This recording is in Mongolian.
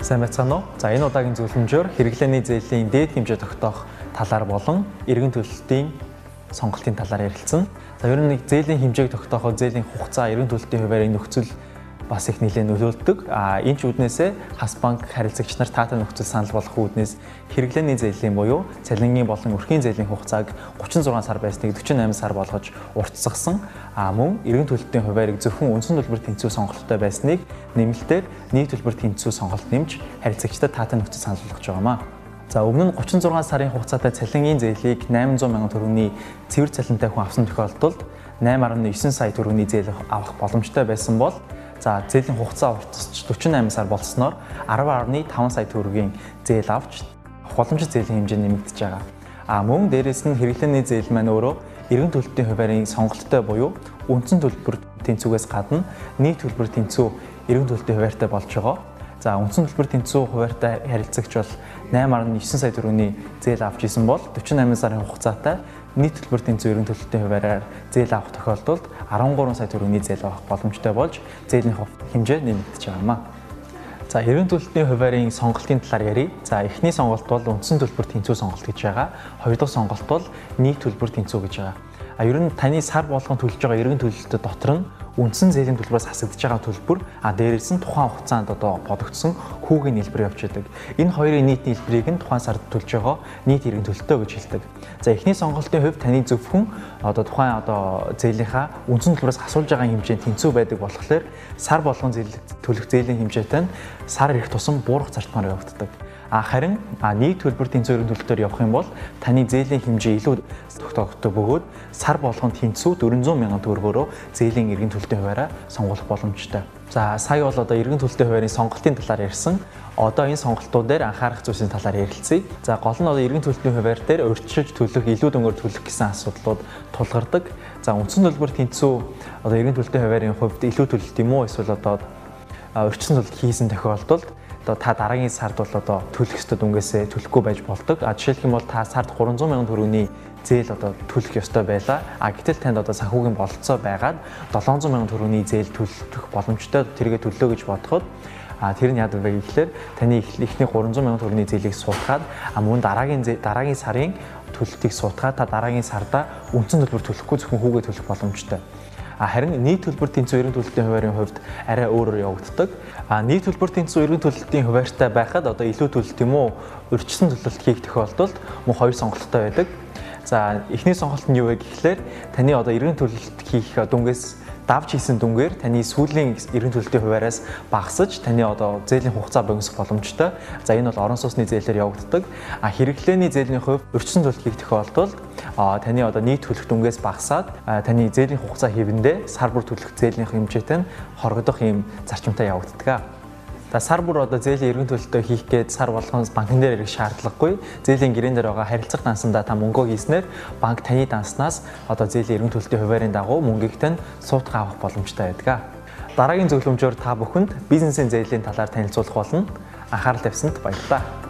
Сайн байцгаана уу? За энэ удаагийн зөвлөмжөөр хэрэглээний зээлийн дээд хэмжээ тогтоох талаар болон эргэн төлөлтийн сонголтын талаар ярилцсан. За ер нь нэг зээлийн хэмжээг тогтооход зээлийн хугацаа, эргэн төлөлтийн хуваарийн нөхцөл бас их нэлээд нөлөөлдөг. Энэ ч үүднээсээ хас банк харилцагч нар таатай нөхцөл санал болгох үүднээс хэрэглээний зээлийн буюу цалингийн болон өрхийн зээлийн хугацааг 36 сар байсныг 48 сар болгож уртсгасан. Мөн эргэн төлөлтийн хуваарийг зөвхөн үндсэн төлбөр тэнцүү сонголттой байсныг нэмэлтээр нийт төлбөр тэнцүү сонголт нэмж харилцагчдад таатай нөхцөл санал болгож байгаамаа. За өмнө нь 36 сарын хугацаатай цалингийн зээлийг 800 сая төгрөгийн цэвэр цалинтай хүн авсан тохиолдолд 8.9 сая төгрөгийн зээл авах боломжтой байсан бол за зээлийн хугацаа уртасч 48 сар болсноор 10.5 сая төгрөгийн зээл авч боломжит зээлийн хэмжээ нэмэгдэж байгаа. Мөн дээрээс нь хэрэглээний зээл маань өөрөө эргэн төлөлтийн хуваарийн сонголттой буюу үндсэн төлбөр тэнцвүүгээс гадна нийт төлбөр тэнцүү эргэн төлөлтийн хуваарьтай болж байгаа. За үндсэн төлбөр тэнцүү хуваарьтай харилцагч бол 8.9 сая төгрөгийн зээл авч исэн бол 48 сарын хугацаатай нийт төлбөр тэнцүү эргэн төлөлтийн хуваараар зээл авах тохиолдолд 13 сая төгрөгийн зээл авах боломжтой болж зээлийн хэмжээ нэмэгдэж байгаамаа. За эргэн төлөлтийн хуваарийн сонголтын талаар ярив. За эхний сонголт бол үндсэн төлбөр тэнцүү сонголт гэж байгаа. Хоёр дахь сонголт бол нийт төлбөр тэнцүү гэж байгаа. Ер нь таны сар болгон төлж байгаа эргэн төлөлтөд дотор нь үндсэн зээлийн төлбөрөөс хасагдж байгаа төлбөр дээрээс нь тухайн хугацаанд бодогдсон хүүгийн нийлбэр явж байдаг. Энэ хоёрын нийт нийлбэрийг нь тухайн сард төлж байгаа нийт эргэн төлөлтөө гэж хэлдэг. За эхний сонголтын хувьд таны зөвхөн тухайн зээлийнхаа үндсэн төлбөрөөс асуулж байгаа хэмжээнд тэнцүү байдаг болохоор сар болгон төлөх зээлийн хэмжээтэй нь сар ирэх тусам буурах зарчмаар явагддаг. Харин нийт төлбөр тэнцүү эргэн төлөлтөөр явах юм бол таны зээлийн хэмжээ илүү тогтоогддог бөгөөд сар болгон тэнцүү 400 сая төгрөгөөрөө зээлийн эргэн төлөлтийн хуваараа сонгох боломжтой. За сая бол эргэн төлөлтийн хуваарийн сонголтын талаар ярьсан. Энэ сонголтууд дээр анхаарах зүйлсийн талаар ярилцъя. За гол нь эргэн төлөлтийн хуваар дээр урьдчилж төлөх, илүү дөнгөөр төлөх гэсэн асуудлууд тулгардаг. За үндсэн төлбөр тэнцүү эргэн төлөлтийн хуваарийн хувьд илүү төлөлт юм уу эсвэл урьдчилсан төлөлт хийсэн тохиолдолд та дараагийн сард бол төлөх ёстой дүнгээсээ төлөхгүй байж болдог. Жишээлх юм бол та сард 300 сая төгрөгийн зээл төлөх ёстой байлаа. Гэтэл танд санхүүгийн бололцоо байгаад 700 сая төгрөгийн зээл төлөх боломжтой тэргээ төллөө гэж бодоход тэр нь яадаг вэ гэхээр таны эхний 300 сая төгрөгийн зээлийг суулгаад мөн дараагийн сарын төлөлтийг суулгаад та дараагийн сарда үндсэн төлбөр төлөхгүй зөвхөн хүүгээ төлөх боломжтой. Харин нийт төлбөр тэнцүү эргэн төлөлтийн хуваарийн хувьд арай өөрөөр явагддаг. Нийт төлбөр тэнцүү эргэн төлөлтийн хуваарьтай байхад илүү төлөлт юм уу урьдчилсан төлөлт хийх тохиолдолд мөн хоёр сонголттой байдаг. За эхний сонголт нь юу вэ гэхлээр таны эргэн төлөлт хийх дүнгээс давж хийсэн дүнгээр таны сүүлийн эргэн төлөлтийн хуваараас багасж таны зээлийн хугацаа богиносох боломжтой. За энэ бол орон сууцны зээлээр явагддаг. Хэрэглээний зээлийн хувьд урьдчилсан төлөлт хийх тохиолдолд таны нийт төлөх дүнгээс багасаад таны зээлийн хугацаа хэвэндээ сар бүр төлөх зээлийн хэмжээтэй нь хорогдох ийм зарчимтай явагддаг. Сар бүр зээлийн эргэн төлөлтөө хийх гээд сар болгон банкн дээр ирэх шаардлагагүй. Зээлийн гэрээн дээр байгаа харилцах дансандаа та мөнгөө хийснээр банк таны данснаас зээлийн эргэн төлөлтийн хуваарийн дагуу мөнгийг тань суутгаа авах боломжтой байдаг. Дараагийн зөвлөмжөөр та бүхэнд бизнесийн зээлийн талаар танилцуулах болно. Анхаарал тавьсанд баярлалаа.